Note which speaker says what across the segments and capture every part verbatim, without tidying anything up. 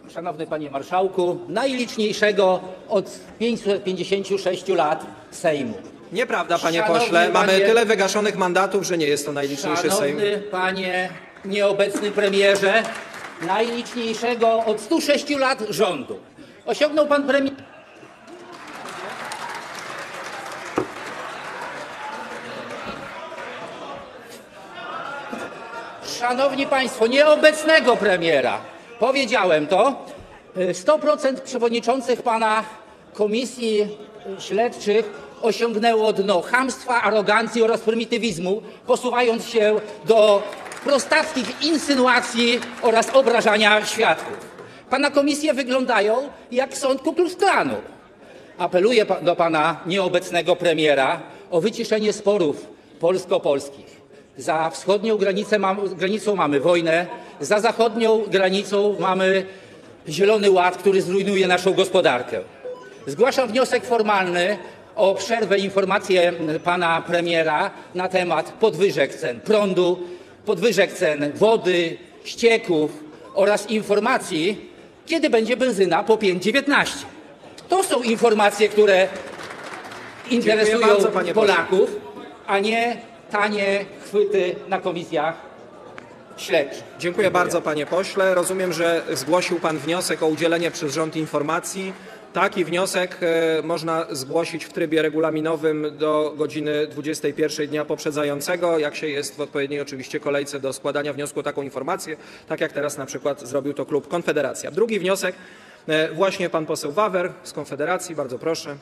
Speaker 1: Szanowny Panie Marszałku, najliczniejszego od pięćset pięćdziesięciu sześciu lat Sejmu.
Speaker 2: Nieprawda, panie
Speaker 1: Szanowny
Speaker 2: pośle. Mamy
Speaker 1: panie,
Speaker 2: tyle wygaszonych mandatów, że nie jest to najliczniejszy Sejm.
Speaker 1: Szanowny Panie Nieobecny Premierze, najliczniejszego od stu sześciu lat rządu. Osiągnął Pan premier... Szanowni Państwo, nieobecnego premiera. Powiedziałem to. sto procent przewodniczących Pana komisji śledczych osiągnęło dno chamstwa, arogancji oraz prymitywizmu, posuwając się do prostackich insynuacji oraz obrażania świadków. Pana komisje wyglądają jak sąd Ku Klux Klanu. Apeluję do Pana nieobecnego premiera o wyciszenie sporów polsko-polskich. Za wschodnią granicę mam, granicą mamy wojnę, za zachodnią granicą mamy Zielony Ład, który zrujnuje naszą gospodarkę. Zgłaszam wniosek formalny o przerwę, informację pana premiera na temat podwyżek cen prądu, podwyżek cen wody, ścieków oraz informacji, kiedy będzie benzyna po pięć dziewiętnaście. To są informacje, które interesują
Speaker 2: bardzo, panie
Speaker 1: Polaków, a nie tanie chwyty na komisjach śledczych.
Speaker 2: Dziękuję,
Speaker 1: Dziękuję
Speaker 2: bardzo, panie pośle. Rozumiem, że zgłosił pan wniosek o udzielenie przez rząd informacji. Taki wniosek e, można zgłosić w trybie regulaminowym do godziny dwudziestej pierwszej dnia poprzedzającego, jak się jest w odpowiedniej oczywiście kolejce do składania wniosku o taką informację, tak jak teraz na przykład zrobił to klub Konfederacja. Drugi wniosek, e, właśnie pan poseł Wawer z Konfederacji, bardzo proszę.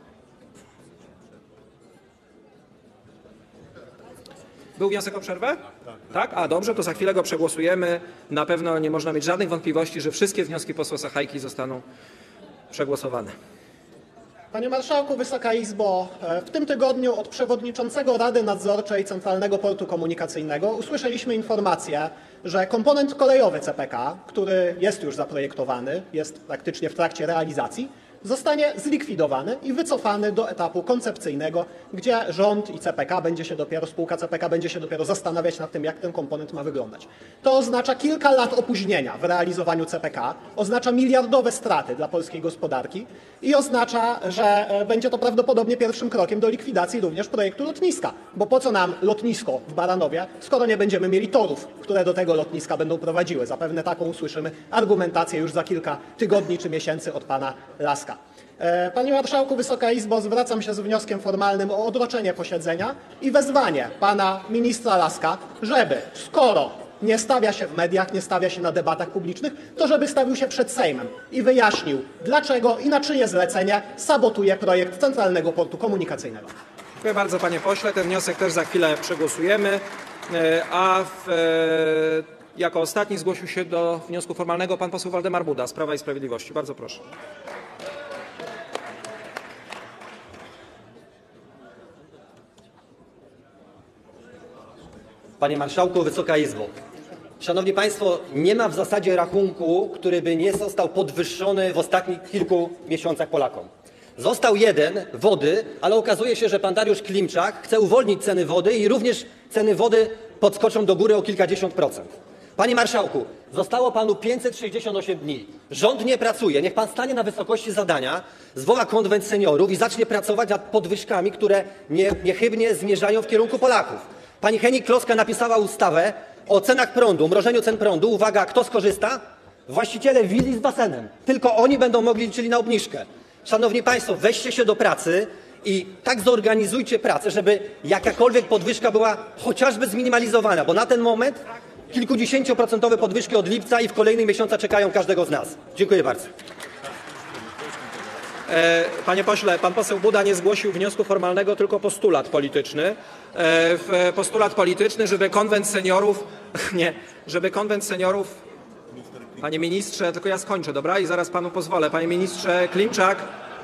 Speaker 2: Był wniosek o przerwę? Tak? A dobrze, to za chwilę go przegłosujemy. Na pewno nie można mieć żadnych wątpliwości, że wszystkie wnioski posła Sachajki zostaną przegłosowane.
Speaker 3: Panie Marszałku, Wysoka Izbo, w tym tygodniu od przewodniczącego Rady Nadzorczej Centralnego Portu Komunikacyjnego usłyszeliśmy informację, że komponent kolejowy C P K, który jest już zaprojektowany, jest praktycznie w trakcie realizacji, zostanie zlikwidowany i wycofany do etapu koncepcyjnego, gdzie rząd i C P K będzie się dopiero, spółka C P K będzie się dopiero zastanawiać nad tym, jak ten komponent ma wyglądać. To oznacza kilka lat opóźnienia w realizowaniu C P K, oznacza miliardowe straty dla polskiej gospodarki i oznacza, że będzie to prawdopodobnie pierwszym krokiem do likwidacji również projektu lotniska. Bo po co nam lotnisko w Baranowie, skoro nie będziemy mieli torów, które do tego lotniska będą prowadziły? Zapewne taką usłyszymy argumentację już za kilka tygodni czy miesięcy od pana Laska. Panie Marszałku, Wysoka Izbo, zwracam się z wnioskiem formalnym o odroczenie posiedzenia i wezwanie pana ministra Laska, żeby skoro nie stawia się w mediach, nie stawia się na debatach publicznych, to żeby stawił się przed Sejmem i wyjaśnił, dlaczego i na czyje zlecenie sabotuje projekt Centralnego Portu Komunikacyjnego.
Speaker 2: Dziękuję bardzo, panie pośle. Ten wniosek też za chwilę przegłosujemy. A w, jako ostatni zgłosił się do wniosku formalnego pan poseł Waldemar Buda z Prawa i Sprawiedliwości. Bardzo proszę.
Speaker 4: Panie Marszałku, Wysoka Izbo. Szanowni Państwo, nie ma w zasadzie rachunku, który by nie został podwyższony w ostatnich kilku miesiącach Polakom. Został jeden, wody, ale okazuje się, że pan Dariusz Klimczak chce uwolnić ceny wody i również ceny wody podskoczą do góry o kilkadziesiąt procent. Panie Marszałku, zostało panu pięćset sześćdziesiąt osiem dni. Rząd nie pracuje. Niech pan stanie na wysokości zadania, zwoła konwent seniorów i zacznie pracować nad podwyżkami, które nie, niechybnie zmierzają w kierunku Polaków. Pani Hennig-Kloska napisała ustawę o cenach prądu, mrożeniu cen prądu. Uwaga, kto skorzysta? Właściciele willi z basenem. Tylko oni będą mogli liczyli na obniżkę. Szanowni Państwo, weźcie się do pracy i tak zorganizujcie pracę, żeby jakakolwiek podwyżka była chociażby zminimalizowana, bo na ten moment kilkudziesięcioprocentowe podwyżki od lipca i w kolejnych miesiącach czekają każdego z nas. Dziękuję bardzo.
Speaker 2: Panie pośle, pan poseł Buda nie zgłosił wniosku formalnego, tylko postulat polityczny. Postulat polityczny, żeby konwent seniorów, nie, żeby konwent seniorów, panie ministrze, tylko ja skończę, dobra? I zaraz panu pozwolę. Panie ministrze Klimczak,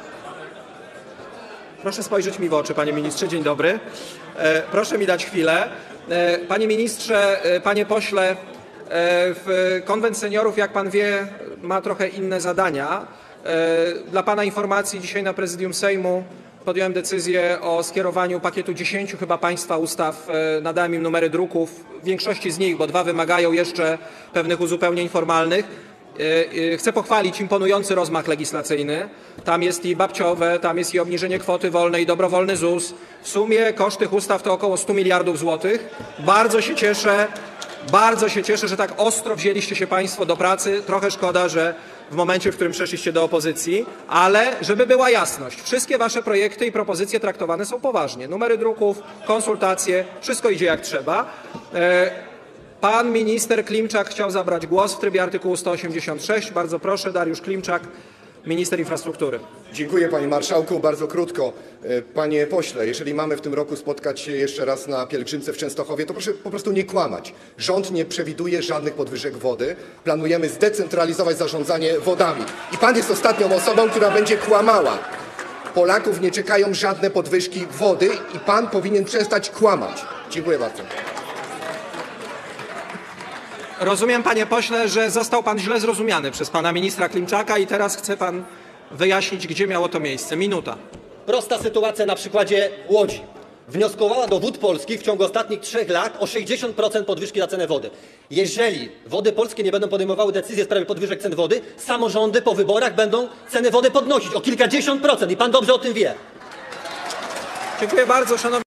Speaker 2: proszę spojrzeć mi w oczy, panie ministrze, dzień dobry. Proszę mi dać chwilę. Panie ministrze, panie pośle, konwent seniorów, jak pan wie, ma trochę inne zadania. Dla pana informacji, dzisiaj na prezydium Sejmu podjąłem decyzję o skierowaniu pakietu dziesięciu chyba państwa ustaw, nadałem im numery druków, w większości z nich, bo dwa wymagają jeszcze pewnych uzupełnień formalnych, Chcę pochwalić imponujący rozmach legislacyjny. Tam jest i babciowe, tam jest i obniżenie kwoty wolnej, i dobrowolny ZUS. W sumie koszt tych ustaw to około stu miliardów złotych. Bardzo się cieszę, bardzo się cieszę, że tak ostro wzięliście się Państwo do pracy. Trochę szkoda, że w momencie, w którym przeszliście do opozycji, ale żeby była jasność, wszystkie Wasze projekty i propozycje traktowane są poważnie. Numery druków, konsultacje, wszystko idzie jak trzeba. Pan minister Klimczak chciał zabrać głos w trybie artykułu sto osiemdziesiąt sześć. Bardzo proszę, Dariusz Klimczak, minister infrastruktury.
Speaker 5: Dziękuję panie marszałku. Bardzo krótko. Panie pośle, jeżeli mamy w tym roku spotkać się jeszcze raz na pielgrzymce w Częstochowie, to proszę po prostu nie kłamać. Rząd nie przewiduje żadnych podwyżek wody. Planujemy zdecentralizować zarządzanie wodami. I pan jest ostatnią osobą, która będzie kłamała. Polaków nie czekają żadne podwyżki wody i pan powinien przestać kłamać. Dziękuję bardzo.
Speaker 2: Rozumiem, panie pośle, że został pan źle zrozumiany przez pana ministra Klimczaka i teraz chce pan wyjaśnić, gdzie miało to miejsce. Minuta.
Speaker 4: Prosta sytuacja na przykładzie Łodzi. Wnioskowała do Wód Polskich w ciągu ostatnich trzech lat o sześćdziesiąt procent podwyżki za cenę wody. Jeżeli Wody Polskie nie będą podejmowały decyzji w sprawie podwyżek cen wody, samorządy po wyborach będą ceny wody podnosić o kilkadziesiąt procent i pan dobrze o tym wie.
Speaker 2: Dziękuję bardzo, szanowni